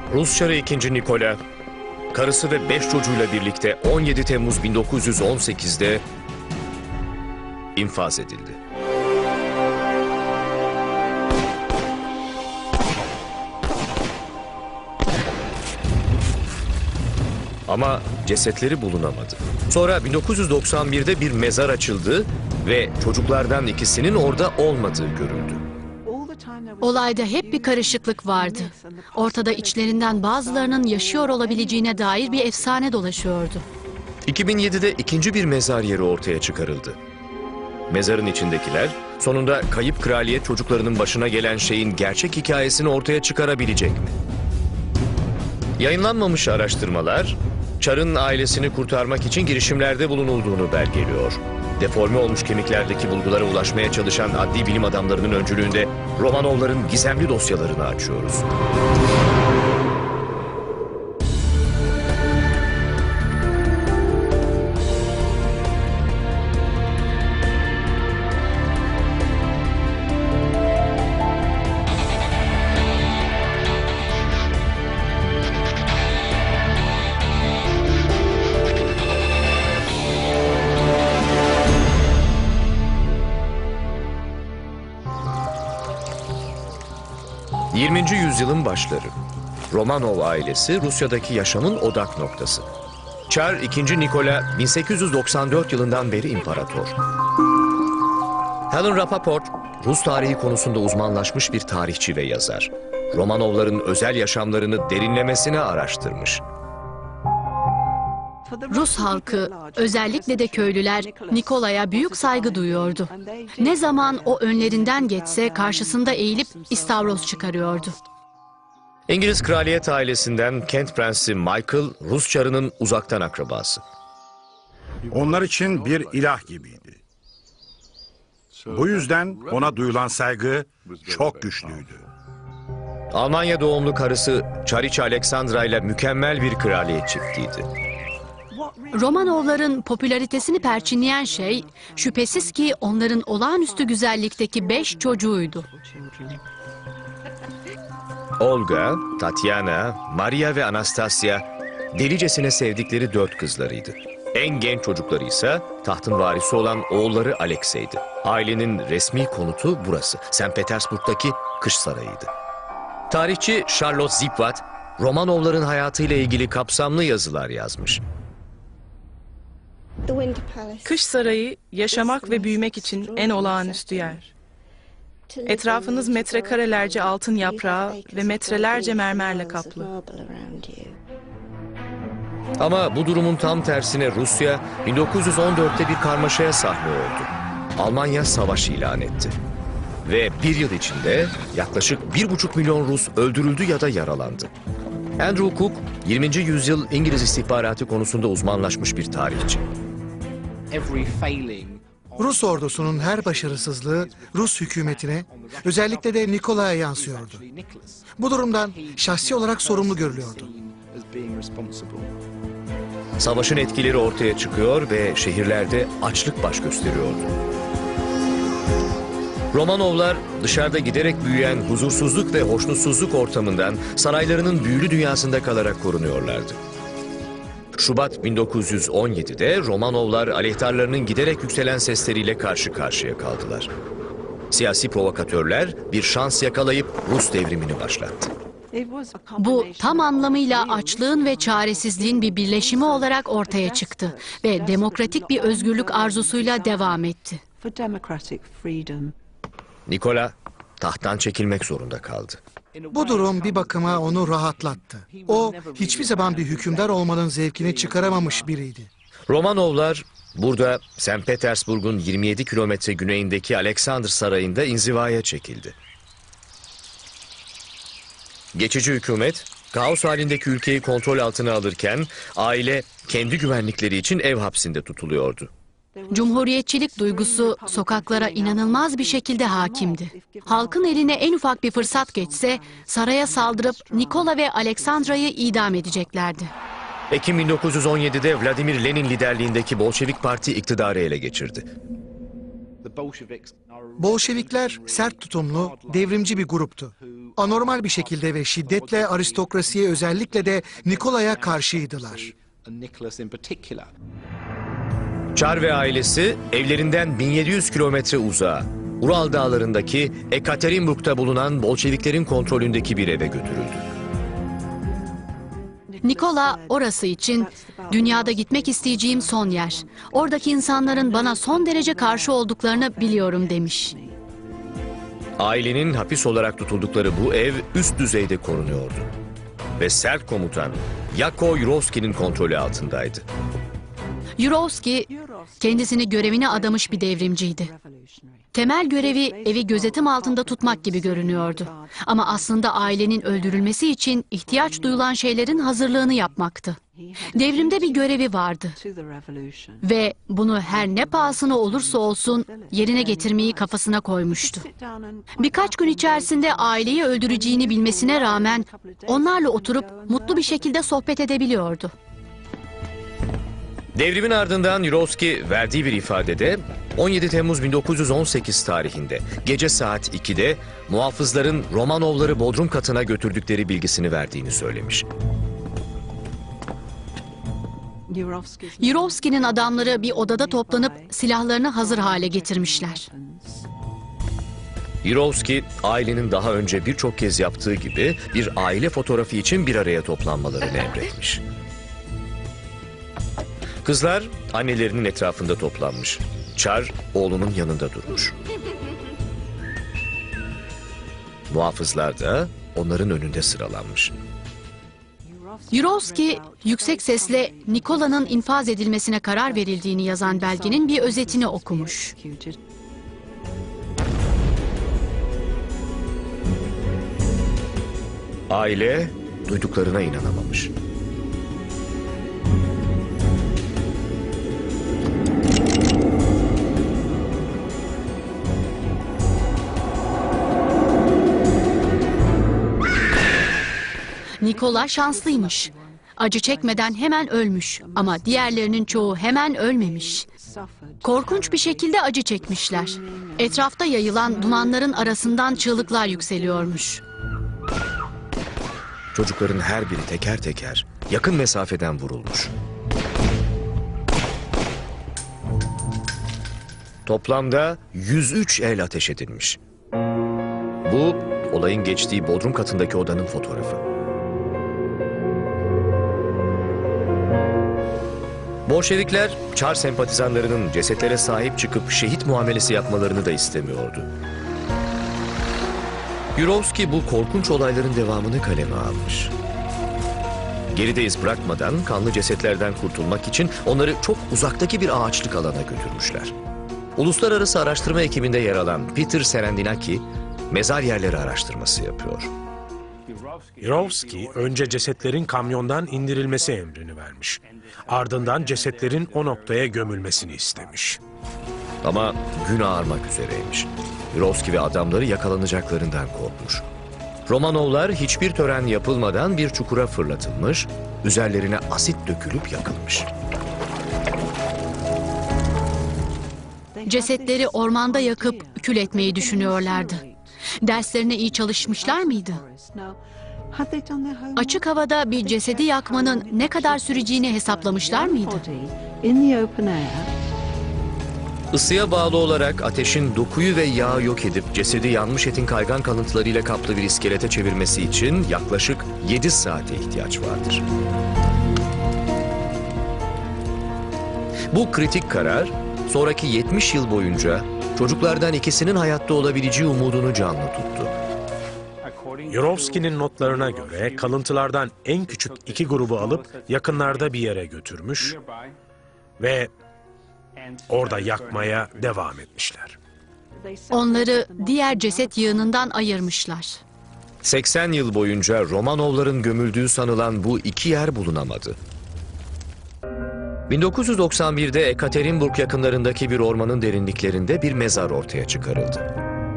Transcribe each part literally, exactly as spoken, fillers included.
Rus Çarı ikinci. Nikola, karısı ve beş çocuğuyla birlikte on yedi Temmuz bin dokuz yüz on sekiz'de infaz edildi. Ama cesetleri bulunamadı. Sonra bin dokuz yüz doksan bir'de bir mezar açıldı ve çocuklardan ikisinin orada olmadığı görüldü. Olayda hep bir karışıklık vardı. Ortada içlerinden bazılarının yaşıyor olabileceğine dair bir efsane dolaşıyordu. iki bin yedi'de ikinci bir mezar yeri ortaya çıkarıldı. Mezarın içindekiler sonunda kayıp kraliyet çocuklarının başına gelen şeyin gerçek hikayesini ortaya çıkarabilecek mi? Yayınlanmamış araştırmalar, Çar'ın ailesini kurtarmak için girişimlerde bulunulduğunu belgeliyor. Deforme olmuş kemiklerdeki bulgulara ulaşmaya çalışan adli bilim adamlarının öncülüğünde Romanovların gizemli dosyalarını açıyoruz. yirminci yüzyılın başları. Romanov ailesi Rusya'daki yaşamın odak noktası. Çar ikinci. Nikola bin sekiz yüz doksan dört yılından beri imparator. Helen Rappaport, Rus tarihi konusunda uzmanlaşmış bir tarihçi ve yazar. Romanovların özel yaşamlarını derinlemesine araştırmış. Rus halkı, özellikle de köylüler, Nikola'ya büyük saygı duyuyordu. Ne zaman o önlerinden geçse karşısında eğilip istavroz çıkarıyordu. İngiliz kraliyet ailesinden Kent Prensi Michael, Rus Çarı'nın uzaktan akrabası. Onlar için bir ilah gibiydi. Bu yüzden ona duyulan saygı çok güçlüydü. Almanya doğumlu karısı Çariçe Aleksandra ile mükemmel bir kraliyet çiftiydi. Romanovların popülaritesini perçinleyen şey, şüphesiz ki onların olağanüstü güzellikteki beş çocuğuydu. Olga, Tatiana, Maria ve Anastasia delicesine sevdikleri dört kızlarıydı. En genç çocukları ise tahtın varisi olan oğulları Alexey'di. Ailenin resmi konutu burası, Sankt Petersburg'daki Kış Sarayı'ydı. Tarihçi Charlotte Zipvat, Romanovların hayatıyla ilgili kapsamlı yazılar yazmış. Kış Sarayı, yaşamak ve büyümek için en olağanüstü yer. Etrafınız metrekarelerce altın yaprağı ve metrelerce mermerle kaplı. Ama bu durumun tam tersine Rusya bin dokuz yüz on dört'te bir karmaşaya sahne oldu. Almanya savaş ilan etti. Ve bir yıl içinde yaklaşık bir buçuk milyon Rus öldürüldü ya da yaralandı. Andrew Cook, yirminci yüzyıl İngiliz istihbaratı konusunda uzmanlaşmış bir tarihçi. Rus ordusunun her başarısızlığı Rus hükümetine, özellikle de Nikola'ya yansıyordu. Bu durumdan şahsi olarak sorumlu görülüyordu. Savaşın etkileri ortaya çıkıyor ve şehirlerde açlık baş gösteriyordu. Romanovlar dışarıda giderek büyüyen huzursuzluk ve hoşnutsuzluk ortamından saraylarının büyülü dünyasında kalarak korunuyorlardı. Şubat bin dokuz yüz on yedi'de Romanovlar aleyhtarlarının giderek yükselen sesleriyle karşı karşıya kaldılar. Siyasi provokatörler bir şans yakalayıp Rus devrimini başlattı. Bu tam anlamıyla açlığın ve çaresizliğin bir birleşimi olarak ortaya çıktı ve demokratik bir özgürlük arzusuyla devam etti. Nikola tahttan çekilmek zorunda kaldı. Bu durum bir bakıma onu rahatlattı. O hiçbir zaman bir hükümdar olmanın zevkini çıkaramamış biriydi. Romanovlar burada Sankt Petersburg'un yirmi yedi kilometre güneyindeki Alexander Sarayı'nda inzivaya çekildi. Geçici hükümet kaos halindeki ülkeyi kontrol altına alırken aile kendi güvenlikleri için ev hapsinde tutuluyordu. Cumhuriyetçilik duygusu sokaklara inanılmaz bir şekilde hakimdi. Halkın eline en ufak bir fırsat geçse saraya saldırıp Nikola ve Aleksandra'yı idam edeceklerdi. Ekim bin dokuz yüz on yedi'de Vladimir Lenin liderliğindeki Bolşevik Parti iktidarı ele geçirdi. Bolşevikler sert tutumlu, devrimci bir gruptu. anormal bir şekilde ve şiddetle aristokrasiye, özellikle de Nikola'ya karşıydılar. Çar ve ailesi evlerinden bin yedi yüz kilometre uzağa, Ural dağlarındaki Ekaterinburg'da bulunan Bolşeviklerin kontrolündeki bir eve götürüldü. Nikola orası için dünyada gitmek isteyeceğim son yer. Oradaki insanların bana son derece karşı olduklarını biliyorum demiş. Ailenin hapis olarak tutuldukları bu ev üst düzeyde korunuyordu. Ve sert komutan Yako Yurovski'nin kontrolü altındaydı. Yurovski kendisini görevine adamış bir devrimciydi. Temel görevi evi gözetim altında tutmak gibi görünüyordu. Ama aslında ailenin öldürülmesi için ihtiyaç duyulan şeylerin hazırlığını yapmaktı. Devrimde bir görevi vardı. Ve bunu her ne pahasına olursa olsun yerine getirmeyi kafasına koymuştu. Birkaç gün içerisinde aileyi öldüreceğini bilmesine rağmen onlarla oturup mutlu bir şekilde sohbet edebiliyordu. Devrimin ardından Yurovski verdiği bir ifadede on yedi Temmuz bin dokuz yüz on sekiz tarihinde gece saat ikide muhafızların Romanovları bodrum katına götürdükleri bilgisini verdiğini söylemiş. Yurovski'nin adamları bir odada toplanıp silahlarını hazır hale getirmişler. Yurovski, ailenin daha önce birçok kez yaptığı gibi bir aile fotoğrafı için bir araya toplanmalarını emretmiş. Kızlar annelerinin etrafında toplanmış. Çar oğlunun yanında durmuş. Muhafızlar da onların önünde sıralanmış. Yurovski yüksek sesle Nikola'nın infaz edilmesine karar verildiğini yazan belgenin bir özetini okumuş. Aile duyduklarına inanamamış. Nikola şanslıymış. Acı çekmeden hemen ölmüş ama diğerlerinin çoğu hemen ölmemiş. Korkunç bir şekilde acı çekmişler. Etrafta yayılan dumanların arasından çığlıklar yükseliyormuş. Çocukların her biri teker teker yakın mesafeden vurulmuş. Toplamda yüz üç el ateş edilmiş. Bu olayın geçtiği bodrum katındaki odanın fotoğrafı. Bolşevikler, Çar sempatizanlarının cesetlere sahip çıkıp şehit muamelesi yapmalarını da istemiyordu. Yurovski bu korkunç olayların devamını kaleme almış. Geride iz bırakmadan kanlı cesetlerden kurtulmak için onları çok uzaktaki bir ağaçlık alana götürmüşler. Uluslararası araştırma ekibinde yer alan Peter Serendinaki, mezar yerleri araştırması yapıyor. Yurovski önce cesetlerin kamyondan indirilmesi emrini vermiş. Ardından cesetlerin o noktaya gömülmesini istemiş. Ama gün ağarmak üzereymiş. Yurovski ve adamları yakalanacaklarından korkmuş. Romanovlar hiçbir tören yapılmadan bir çukura fırlatılmış, üzerlerine asit dökülüp yakılmış. Cesetleri ormanda yakıp kül etmeyi düşünüyorlardı. Derslerine iyi çalışmışlar mıydı? Açık havada bir cesedi yakmanın ne kadar süreceğini hesaplamışlar mıydı? Isıya bağlı olarak ateşin dokuyu ve yağı yok edip cesedi yanmış etin kaygan kalıntılarıyla kaplı bir iskelete çevirmesi için yaklaşık yedi saate ihtiyaç vardır. Bu kritik karar sonraki yetmiş yıl boyunca çocuklardan ikisinin hayatta olabileceği umudunu canlı tuttu. Yurovski'nin notlarına göre kalıntılardan en küçük iki grubu alıp yakınlarda bir yere götürmüş ve orada yakmaya devam etmişler. Onları diğer ceset yığınından ayırmışlar. seksen yıl boyunca Romanovların gömüldüğü sanılan bu iki yer bulunamadı. bin dokuz yüz doksan birde Ekaterinburg yakınlarındaki bir ormanın derinliklerinde bir mezar ortaya çıkarıldı.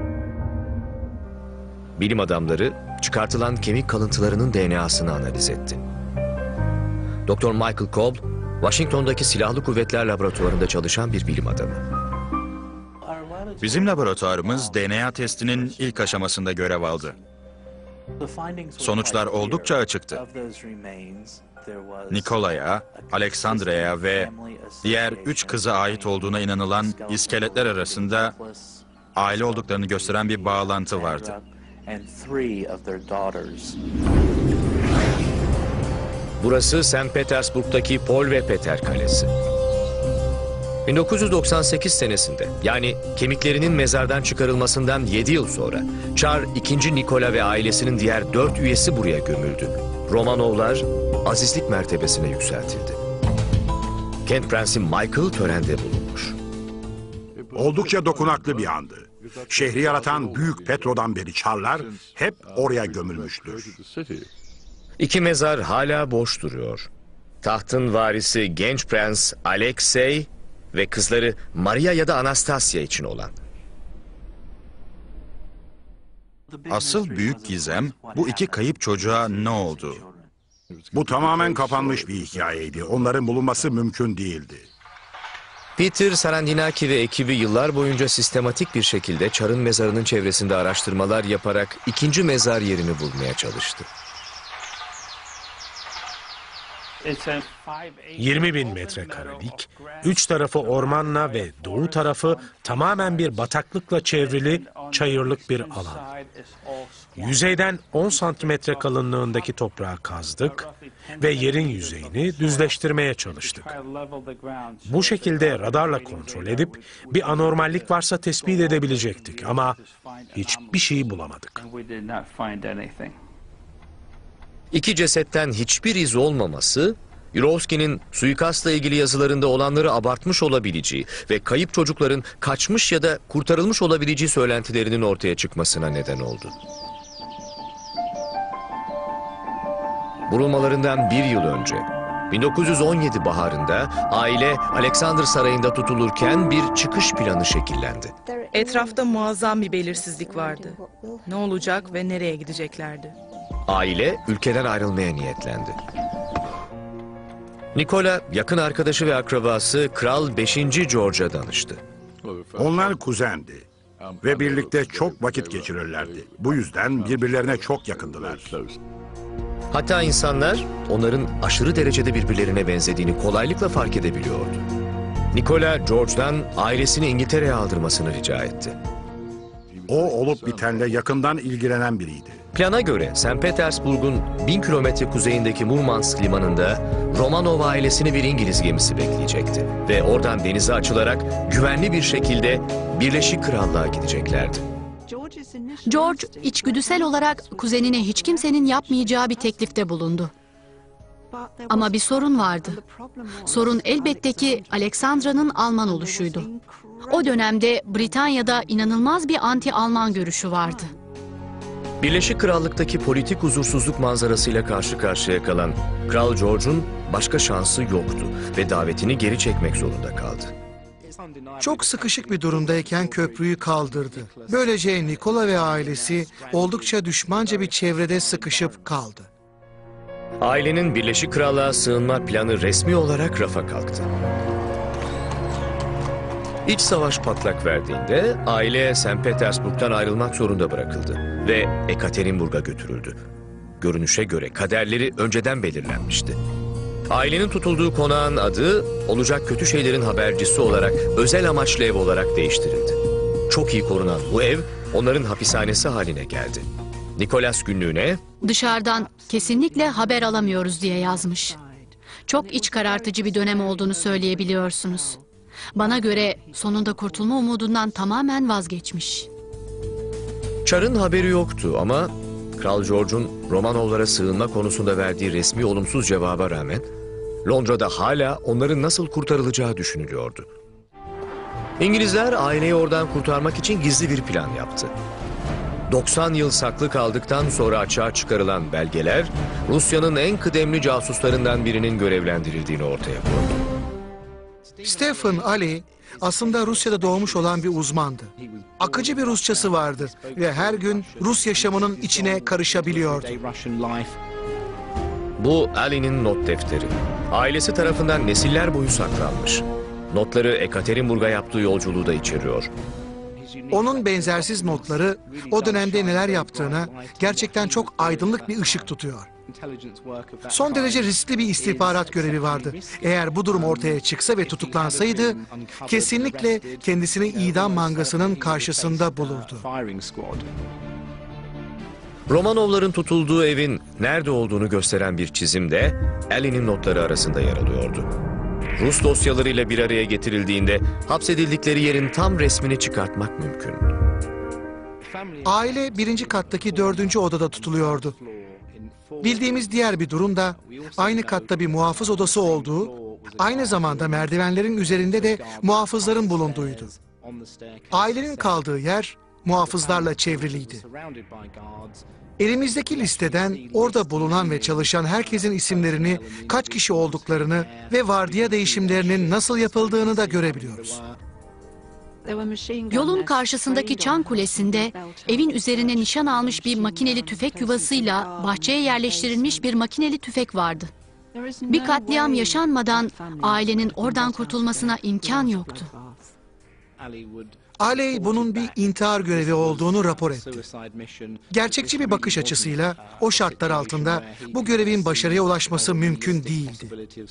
Bilim adamları çıkartılan kemik kalıntılarının D N A'sını analiz etti. Doktor Michael Cobb, Washington'daki Silahlı Kuvvetler Laboratuvarı'nda çalışan bir bilim adamı. Bizim laboratuvarımız D N A testinin ilk aşamasında görev aldı. Sonuçlar oldukça açıktı. Nikola'ya, Alexandra'ya ve diğer üç kıza ait olduğuna inanılan iskeletler arasında aile olduklarını gösteren bir bağlantı vardı. Burası Sankt Petersburg'daki Paul ve Peter Kalesi. bin dokuz yüz doksan sekiz senesinde, yani kemiklerinin mezardan çıkarılmasından yedi yıl sonra Çar ikinci. Nikola ve ailesinin diğer dört üyesi buraya gömüldü. Romanovlar azizlik mertebesine yükseltildi. Kent Prensi Michael törende bulunmuş. Oldukça dokunaklı bir andı. Şehri yaratan Büyük Petro'dan beri Çarlar hep oraya gömülmüştür. İki mezar hala boş duruyor. Tahtın varisi genç prens Alexey ve kızları Maria ya da Anastasia için olan. Asıl büyük gizem, bu iki kayıp çocuğa ne oldu? Bu tamamen kapanmış bir hikayeydi. Onların bulunması mümkün değildi. Peter Sarandinaki ve ekibi yıllar boyunca sistematik bir şekilde Çar'ın mezarının çevresinde araştırmalar yaparak ikinci mezar yerini bulmaya çalıştı. yirmi bin metrekarelik, üç tarafı ormanla ve doğu tarafı tamamen bir bataklıkla çevrili çayırlık bir alan. Yüzeyden on santimetre kalınlığındaki toprağı kazdık ve yerin yüzeyini düzleştirmeye çalıştık. Bu şekilde radarla kontrol edip bir anormallik varsa tespit edebilecektik ama hiçbir şey bulamadık. İki cesetten hiçbir iz olmaması, Yurovski'nin suikastla ilgili yazılarında olanları abartmış olabileceği ve kayıp çocukların kaçmış ya da kurtarılmış olabileceği söylentilerinin ortaya çıkmasına neden oldu. Vurulmalarından bir yıl önce, bin dokuz yüz on yedi baharında aile Alexander Sarayı'nda tutulurken bir çıkış planı şekillendi. Etrafta muazzam bir belirsizlik vardı. Ne olacak ve nereye gideceklerdi? Aile ülkeden ayrılmaya niyetlendi. Nikola, yakın arkadaşı ve akrabası Kral beşinci. George'a danıştı. Onlar kuzendi ve birlikte çok vakit geçirirlerdi. Bu yüzden birbirlerine çok yakındılar. Hatta insanlar onların aşırı derecede birbirlerine benzediğini kolaylıkla fark edebiliyordu. Nikola, George'dan ailesini İngiltere'ye aldırmasını rica etti. O olup bitenle yakından ilgilenen biriydi. Plana göre Sankt Petersburg'un bin kilometre kuzeyindeki Murmansk limanında Romanov ailesini bir İngiliz gemisi bekleyecekti. Ve oradan denize açılarak güvenli bir şekilde Birleşik Krallığa gideceklerdi. George içgüdüsel olarak kuzenine hiç kimsenin yapmayacağı bir teklifte bulundu. Ama bir sorun vardı. Sorun elbette ki Alexandra'nın Alman oluşuydu. O dönemde Britanya'da inanılmaz bir anti-Alman görüşü vardı. Birleşik Krallık'taki politik huzursuzluk manzarasıyla karşı karşıya kalan Kral George'un başka şansı yoktu ve davetini geri çekmek zorunda kaldı. Çok sıkışık bir durumdayken köprüyü kaldırdı. Böylece Nikola ve ailesi oldukça düşmanca bir çevrede sıkışıp kaldı. Ailenin Birleşik Krallığa sığınma planı resmi olarak rafa kalktı. İç savaş patlak verdiğinde aile Sankt Petersburg'dan ayrılmak zorunda bırakıldı ve Ekaterinburg'a götürüldü. Görünüşe göre kaderleri önceden belirlenmişti. Ailenin tutulduğu konağın adı olacak kötü şeylerin habercisi olarak özel amaçlı ev olarak değiştirildi. Çok iyi korunan bu ev onların hapishanesi haline geldi. Nikolas günlüğüne Dışarıdan kesinlikle haber alamıyoruz diye yazmış. Çok iç karartıcı bir dönem olduğunu söyleyebiliyorsunuz. Bana göre sonunda kurtulma umudundan tamamen vazgeçmiş. Çar'ın haberi yoktu ama Kral George'un Romanovlara sığınma konusunda verdiği resmi olumsuz cevaba rağmen Londra'da hala onların nasıl kurtarılacağı düşünülüyordu. İngilizler aileyi oradan kurtarmak için gizli bir plan yaptı. doksan yıl saklı kaldıktan sonra açığa çıkarılan belgeler Rusya'nın en kıdemli casuslarından birinin görevlendirildiğini ortaya koydu. Stephen Ali aslında Rusya'da doğmuş olan bir uzmandı. Akıcı bir Rusçası vardı ve her gün Rus yaşamının içine karışabiliyordu. Bu Ali'nin not defteri. Ailesi tarafından nesiller boyu saklanmış. Notları Ekaterinburg'a yaptığı yolculuğu da içeriyor. Onun benzersiz notları o dönemde neler yaptığına gerçekten çok aydınlık bir ışık tutuyor. Son derece riskli bir istihbarat görevi vardı. Eğer bu durum ortaya çıksa ve tutuklansaydı, kesinlikle kendisini idam mangasının karşısında bulurdu. Romanovların tutulduğu evin nerede olduğunu gösteren bir çizim de Ali'nin notları arasında yer alıyordu. Rus dosyalarıyla bir araya getirildiğinde hapsedildikleri yerin tam resmini çıkartmak mümkün. Aile birinci kattaki dördüncü odada tutuluyordu. Bildiğimiz diğer bir durum da aynı katta bir muhafız odası olduğu, aynı zamanda merdivenlerin üzerinde de muhafızların bulunduğuydu. Ailenin kaldığı yer muhafızlarla çevriliydi. Elimizdeki listeden orada bulunan ve çalışan herkesin isimlerini, kaç kişi olduklarını ve vardiya değişimlerinin nasıl yapıldığını da görebiliyoruz. Yolun karşısındaki çan kulesinde evin üzerine nişan almış bir makineli tüfek yuvasıyla bahçeye yerleştirilmiş bir makineli tüfek vardı. Bir katliam yaşanmadan ailenin oradan kurtulmasına imkan yoktu. Aley bunun bir intihar görevi olduğunu rapor etti. Gerçekçi bir bakış açısıyla o şartlar altında bu görevin başarıya ulaşması mümkün değildi.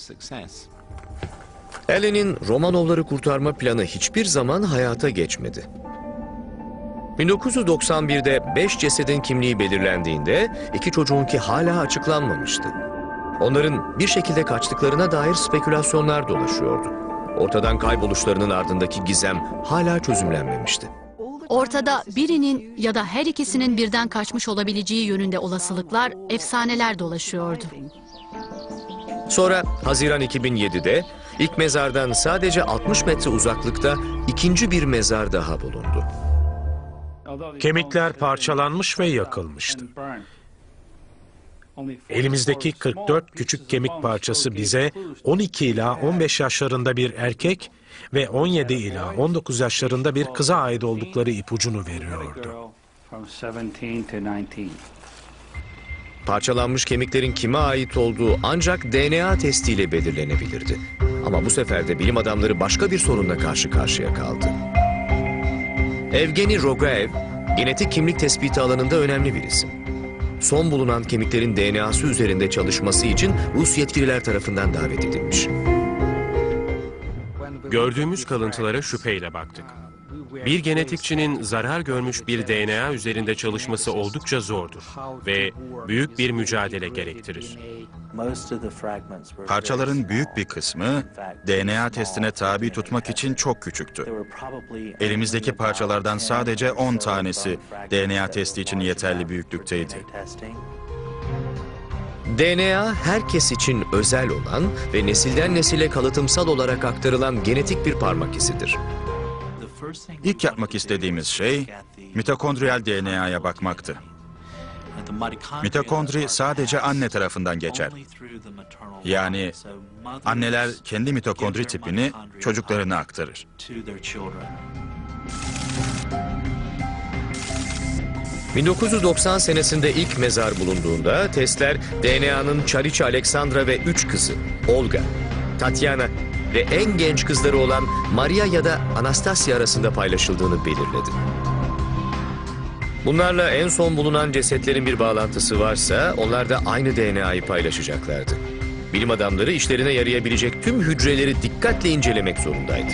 Ali'nin Romanovları kurtarma planı hiçbir zaman hayata geçmedi. bin dokuz yüz doksan birde beş cesedin kimliği belirlendiğinde iki çocuğunki hala açıklanmamıştı. Onların bir şekilde kaçtıklarına dair spekülasyonlar dolaşıyordu. Ortadan kayboluşlarının ardındaki gizem hala çözümlenmemişti. Ortada birinin ya da her ikisinin birden kaçmış olabileceği yönünde olasılıklar, efsaneler dolaşıyordu. Sonra Haziran iki bin yedide ilk mezardan sadece altmış metre uzaklıkta ikinci bir mezar daha bulundu. Kemikler parçalanmış ve yakılmıştı. Elimizdeki kırk dört küçük kemik parçası bize on iki ila on beş yaşlarında bir erkek ve on yedi ila on dokuz yaşlarında bir kıza ait oldukları ipucunu veriyordu. Parçalanmış kemiklerin kime ait olduğu ancak D N A testiyle belirlenebilirdi. Ama bu sefer de bilim adamları başka bir sorunla karşı karşıya kaldı. Evgeni Rogaev, genetik kimlik tespiti alanında önemli bir isim. Son bulunan kemiklerin D N A'sı üzerinde çalışması için Rus yetkililer tarafından davet edilmiş. Gördüğümüz kalıntılara şüpheyle baktık. Bir genetikçinin zarar görmüş bir D N A üzerinde çalışması oldukça zordur ve büyük bir mücadele gerektirir. Parçaların büyük bir kısmı D N A testine tabi tutmak için çok küçüktü. Elimizdeki parçalardan sadece on tanesi D N A testi için yeterli büyüklükteydi. D N A herkes için özel olan ve nesilden nesile kalıtımsal olarak aktarılan genetik bir parmak izidir. İlk yapmak istediğimiz şey mitokondriyal D N A'ya bakmaktı. Mitokondri sadece anne tarafından geçer. Yani anneler kendi mitokondri tipini çocuklarına aktarır. bin dokuz yüz doksan senesinde ilk mezar bulunduğunda testler D N A'nın Çariçe Aleksandra ve üç kızı Olga, Tatyana ve en genç kızları olan Maria ya da Anastasya arasında paylaşıldığını belirledi. Bunlarla en son bulunan cesetlerin bir bağlantısı varsa onlar da aynı D N A'yı paylaşacaklardı. Bilim adamları işlerine yarayabilecek tüm hücreleri dikkatle incelemek zorundaydı.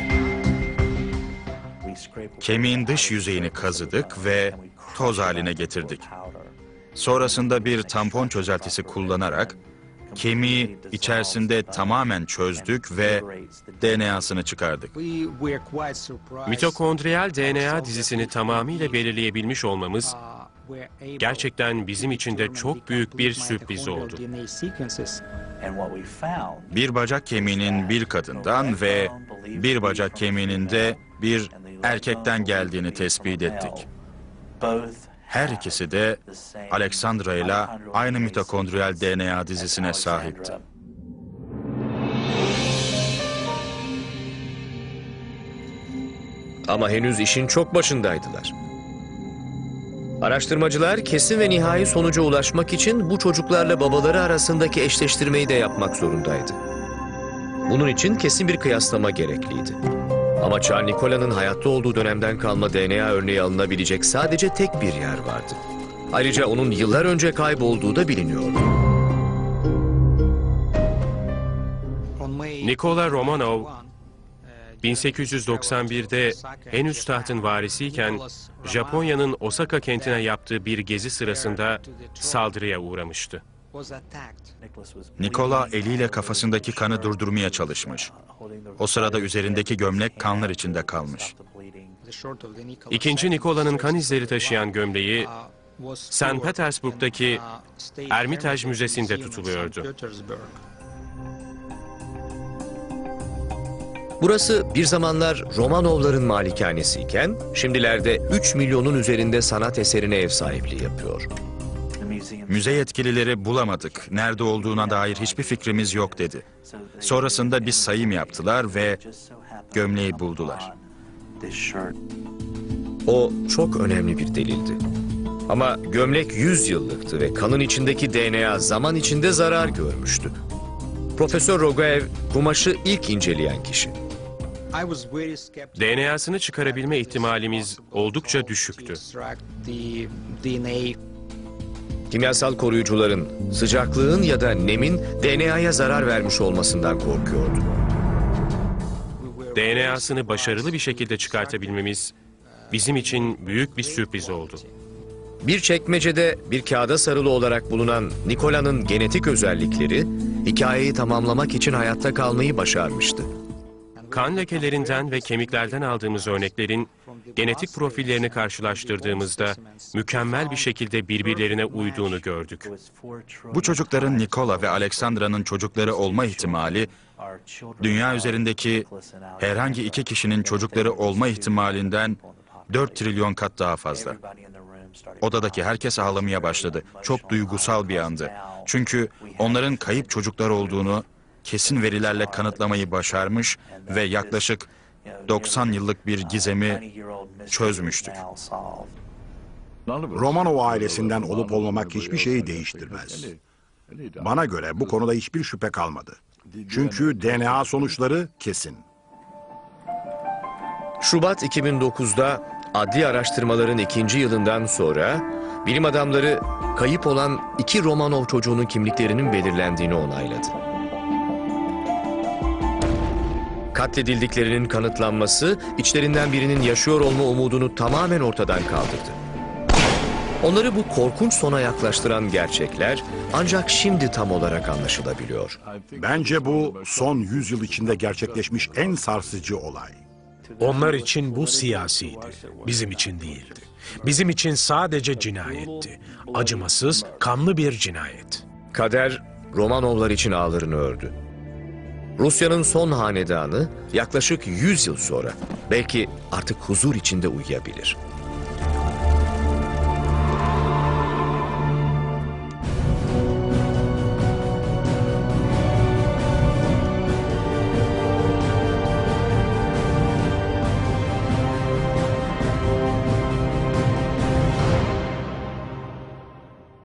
Kemiğin dış yüzeyini kazıdık ve toz haline getirdik. Sonrasında bir tampon çözeltisi kullanarak kemiği içerisinde tamamen çözdük ve D N A'sını çıkardık. Mitokondriyal D N A dizisini tamamıyla belirleyebilmiş olmamız gerçekten bizim için de çok büyük bir sürpriz oldu. Bir bacak kemiğinin bir kadından ve bir bacak kemiğinin de bir erkekten geldiğini tespit ettik. Her ikisi de Alexandra ile aynı mitokondriyal D N A dizisine sahipti. Ama henüz işin çok başındaydılar. Araştırmacılar kesin ve nihai sonuca ulaşmak için bu çocuklarla babaları arasındaki eşleştirmeyi de yapmak zorundaydı. Bunun için kesin bir kıyaslama gerekliydi. Ama Çar Nikola'nın hayatta olduğu dönemden kalma D N A örneği alınabilecek sadece tek bir yer vardı. Ayrıca onun yıllar önce kaybolduğu da biliniyordu. Nikola Romanov, bin sekiz yüz doksan bir'de henüz tahtın varisiyken Japonya'nın Osaka kentine yaptığı bir gezi sırasında saldırıya uğramıştı. Nikola eliyle kafasındaki kanı durdurmaya çalışmış. O sırada üzerindeki gömlek kanlar içinde kalmış. İkinci Nikola'nın kan izleri taşıyan gömleği Saint Petersburg'daki Ermitage Müzesi'nde tutuluyordu. Burası bir zamanlar Romanovların malikanesiyken şimdilerde üç milyonun üzerinde sanat eserine ev sahipliği yapıyor. Müze yetkilileri bulamadık, nerede olduğuna dair hiçbir fikrimiz yok dedi. Sonrasında bir sayım yaptılar ve gömleği buldular. O çok önemli bir delildi. Ama gömlek yüz yıllıktı ve kanın içindeki D N A zaman içinde zarar görmüştü. Profesör Rogaev kumaşı ilk inceleyen kişi. D N A'sını çıkarabilme ihtimalimiz oldukça düşüktü. Kimyasal koruyucuların, sıcaklığın ya da nemin D N A'ya zarar vermiş olmasından korkuyordu. D N A'sını başarılı bir şekilde çıkartabilmemiz bizim için büyük bir sürpriz oldu. Bir çekmecede bir kağıda sarılı olarak bulunan Nikola'nın genetik özellikleri hikayeyi tamamlamak için hayatta kalmayı başarmıştı. Kan lekelerinden ve kemiklerden aldığımız örneklerin genetik profillerini karşılaştırdığımızda mükemmel bir şekilde birbirlerine uyduğunu gördük. Bu çocukların Nikola ve Alexandra'nın çocukları olma ihtimali, dünya üzerindeki herhangi iki kişinin çocukları olma ihtimalinden dört trilyon kat daha fazla. Odadaki herkes ağlamaya başladı. Çok duygusal bir andı. Çünkü onların kayıp çocuklar olduğunu kesin verilerle kanıtlamayı başarmış ve yaklaşık doksan yıllık bir gizemi çözmüştük. Romanov ailesinden olup olmamak hiçbir şeyi değiştirmez. Bana göre bu konuda hiçbir şüphe kalmadı. Çünkü D N A sonuçları kesin. Şubat iki bin dokuz'da adli araştırmaların ikinci yılından sonra bilim adamları kayıp olan iki Romanov çocuğunun kimliklerinin belirlendiğini onayladı. Katledildiklerinin kanıtlanması içlerinden birinin yaşıyor olma umudunu tamamen ortadan kaldırdı. Onları bu korkunç sona yaklaştıran gerçekler ancak şimdi tam olarak anlaşılabiliyor. Bence bu son yüz yıl içinde gerçekleşmiş en sarsıcı olay. Onlar için bu siyasiydi, bizim için değildi. Bizim için sadece cinayetti. Acımasız, kanlı bir cinayet. Kader Romanovlar için ağlarını ördü. Rusya'nın son hanedanı yaklaşık yüz yıl sonra belki artık huzur içinde uyuyabilir.